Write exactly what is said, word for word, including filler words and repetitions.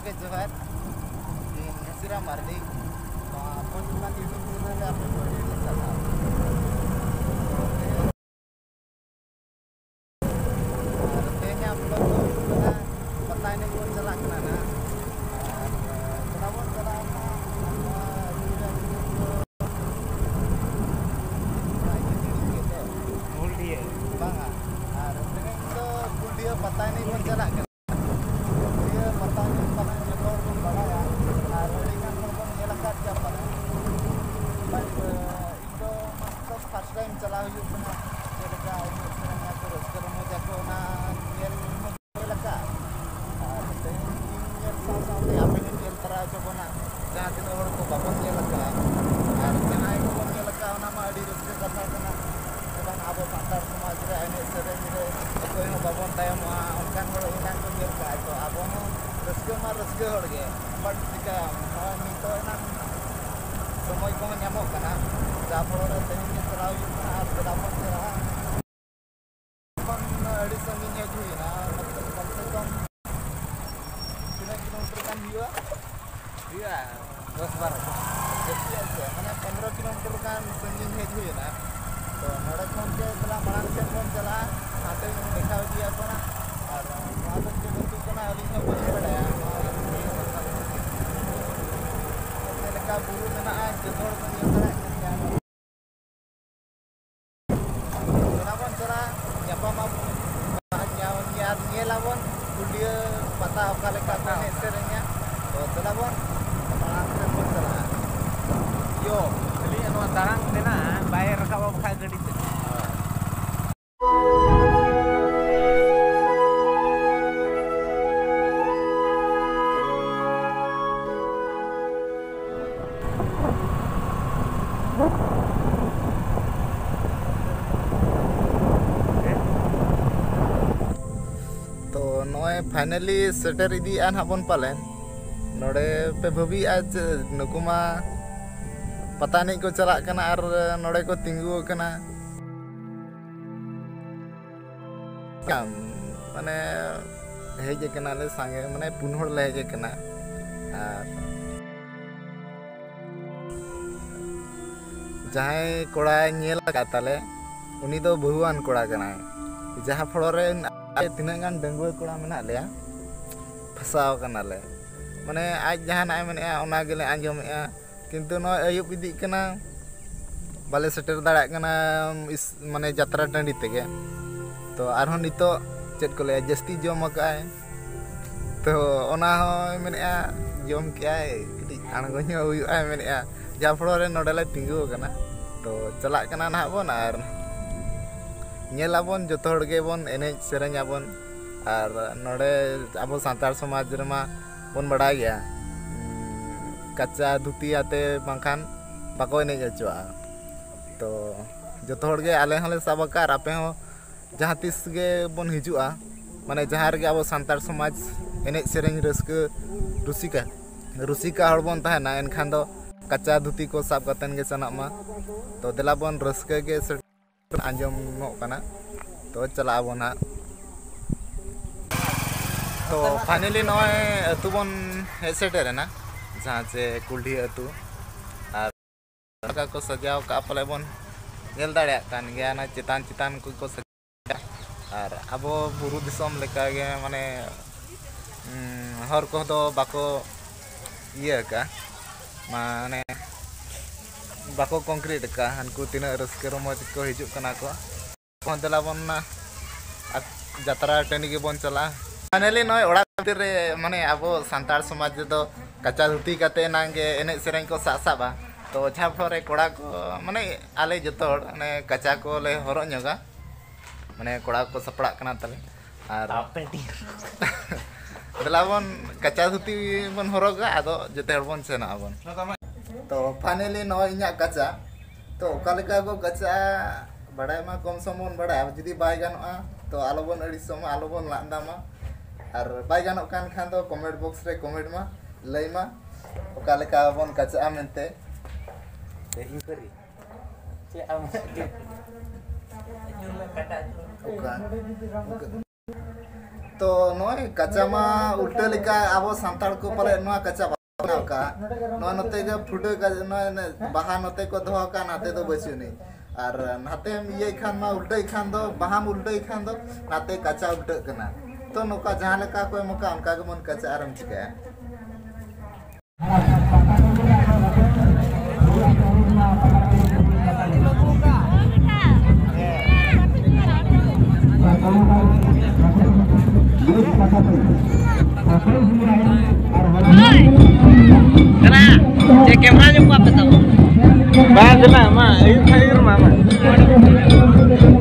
के जोहार इन हसीरा मार्डी अपन दुकान यूट्यूब चैनल पे अपने वीडियो चला तेने आप लोग को पता नहीं कौन चला करना ना चला बोल चला भूल दिए बांगा और तेने तो भूल दिया पता नहीं कौन चला करना dia pata ni pata ni jor pun bala ya और dengan kon ये लगा क्या पता बट इनको मतलब फर्स्ट टाइम चला हुई अपना ये लगा इसमें को रस्कर में जाको ना ये लगा और तेन ये साथ साथ यहाँ पे ये तरह जो बना जहाँ तीन और को बाबन ये लगा और जहाँ एक को ये लगा ना माड़ी रस्कर करना करना एवं अब सांतार समाज रे एने सेरेन रे कोई हो बाबन तायम उनकान को इनान को ये लगा तो अब रस्कर मा रस्कर हो गए बट चिका नितो ना समय को ᱧᱟᱢᱚᱜ ᱠᱟᱱᱟ ᱡᱟ ᱯᱷᱚᱲᱚᱨᱮ ᱛᱮᱦᱮᱧ ᱜᱮ ᱪᱟᱞᱟᱣ ᱦᱩᱭᱩᱜ ᱠᱟᱱᱟ ᱟᱨ ᱯᱮᱲᱟ ᱵᱚᱱ ᱪᱟᱞᱟᱜᱼᱟ ᱠᱷᱚᱱ ᱟᱹᱰᱤ ᱥᱟᱺᱜᱤᱧ ᱦᱮᱡ ᱦᱩᱭᱱᱟ ᱢᱚᱛᱞᱚᱵ ᱠᱚᱢ ᱥᱮ ᱠᱚᱢ ᱛᱤᱱᱟᱹᱜ ᱠᱤᱞᱳᱢᱤᱴᱟᱨ ᱜᱟᱱ ᱦᱩᱭᱩᱜᱼᱟ ᱦᱩᱭᱩᱜᱼᱟ दस बारह ᱡᱟᱹᱥᱛᱤ ᱟᱪᱪᱷᱟ ᱢᱟᱱᱮ पंद्रह किलोमीटर ᱜᱟᱱ ᱥᱟᱺᱜᱤᱧ ᱦᱮᱡ ᱦᱩᱭᱱᱟ ᱛᱚ ᱱᱚᱰᱮ ᱠᱷᱚᱱ ᱜᱮ ᱪᱟᱞᱟᱜ ᱢᱟᱲᱟᱝ ᱥᱮᱫ ᱵᱚᱱ ᱪᱟᱞᱟᱜᱼᱟ ᱦᱟᱱᱛᱮ ᱫᱮᱠᱷᱟᱣ ᱤᱫᱤᱭᱟ ᱠᱚᱱᱟ ᱟᱨ ᱱᱚᱣᱟ ᱫᱚ ᱪᱮᱫ ᱟᱹᱛᱩ ᱠᱟᱱᱟ ᱟᱹᱞᱤᱧ ᱦᱚᱸ ᱵᱟᱹᱞᱤᱧ ᱵᱟᱲᱟᱭᱟ का बुरु मेना जतोड़ को नियल दाड़ा कन बनाबन चला ᱧᱟᱯᱟᱢ ᱧᱟᱢ ᱧᱮᱞᱟᱵᱚन ᱠᱩᱰᱤᱭᱟᱹ पता ओका लेका को हेज सेरेᱧᱟ तो चलाबन माᱲᱟᱝ ᱥᱮᱫ ᱵᱚᱱ ᱪᱟᱞᱟᱜᱼᱟ यो खाली नोआ तारांग देना बाय रकाब बखा गाड़ी ते फाइनली सेटर इदी आन हाबन पालेन नोडे पे भबी आज नुकुमा पता नहीं को चला कना और नोडे को तिंगु कना काम माने हेज कना ले संगे माने पुन हर ले हेज कना और जहां कोड़ा नेल काताले उनी दो बहुआन कोड़ा कना जहां फड़ोरे तीना गान डंगुआ कोड़ा मेना लेया फसाव कनाले माने आज जहां नाय मेने ओना गेले आंजमेया किंतु न अयुब इदी कना बाले सेटर दाड़ा कना इस माने यात्रा टंडी तेगे तो आरहो नितो चेत को ले जस्ती जम काय तो ओना हो मेने जम काय कदी आणगोño हुयुआ मेने जा फड़ोरे नोडले तिंगु कना तो चला कना ना बोन आर नेलाबन जतो हड़गे बन एने सेरेኛबन और नोडे अब सांतार समाज रेमा बन बड़ा गया कच्चा धुती आते बांखान बाको एने जचुआ तो जतो हड़गे आले हले साबका आपे हो जहां तिस गे बन हिजुआ माने जहां रे अब सांतार समाज एने सेरेኝ रस्क रुसिका रुसिका हड़ बन तहना एनखान दो कच्चा धुती को साब कतन गे सनामा तो देलाबन रस्क गे आंजम कना तो चला बोना तो फाइनली नय अतु बन हेज सेटर ना जहाँ से कुल्ही अतु और को सजाव का पले बन नेल दाड़ा कान गया ना चितान चितान को को सजा और अब बुरु दिसम लेका गे माने हर को दो बाको ये का माने बाको कंक्रीट का हनको तीना रस्कर मज को हिजुक कना को कोंतला बन ना यात्रा टनी के बन चला फाइनली नय ओड़ा खातिर रे माने आबो सांतार समाज दो कच्चा धुती काते नांगे एने सेरेñ को सासाबा तो झाफरे कोड़ा को माने आले जतो माने कच्चा को ले हरो ñoga माने कोड़ा को सपड़ा कना तले और पेटी दलाबन कच्चा धुती बन हरोगा आदो जते हरबन सेना बन तो फाइनली नो इना कच्चा तो ओकालेका को कच्चा बड़ाय मा कम समन बड़ाय जदी बाय गानोआ तो आलोबन अड़ी सम आलोबन लांदामा और बाय गानोक कान खान दो कमेंट बॉक्स रे कमेंट मा लई मा ओकालेका बन कच्चा मेनते ते इन करी चे आम के जुला काटा ओका तो नॉय कच्चा मा उल्टे लिखा अब सांताड़ को पले नॉय कच्चा बनाव का नॉय नते जो फुटे का नॉय बाहा नते को धोआ का नाते तो बचु नहीं और नाते ये खान मा उल्टे खान दो बाहा उल्टे खान दो नाते कच्चा उल्टे कना तो नोका जहाँ लेका कोई मौका उनका के मन कच्चा आराम चिका Kena, cek kamera juga apa tahu? Bagus lah, mah. Ini saya rumah, mah.